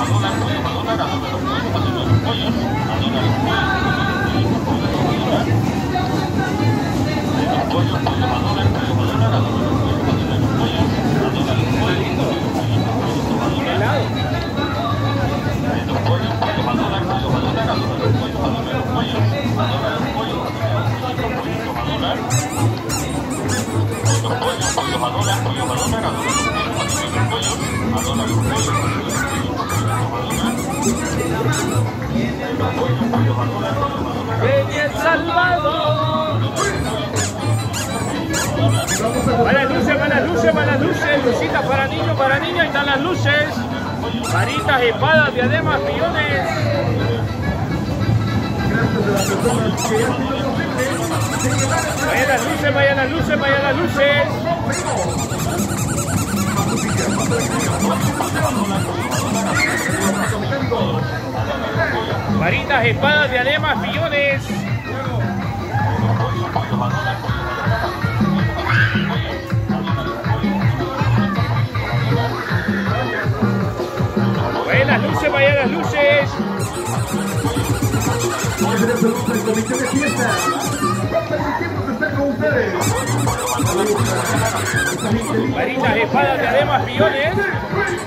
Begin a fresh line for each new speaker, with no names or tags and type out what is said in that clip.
El Salvador. Para las luces, lucitas para niños, para niñas, ahí están las luces. Varitas, espadas, diademas, millones. Vayan las luces, vayan las luces, vayan las luces. Varitas, espadas, diademas, millones. Vayan las luces, vayan las luces. Varitas, espadas, diademas, millones.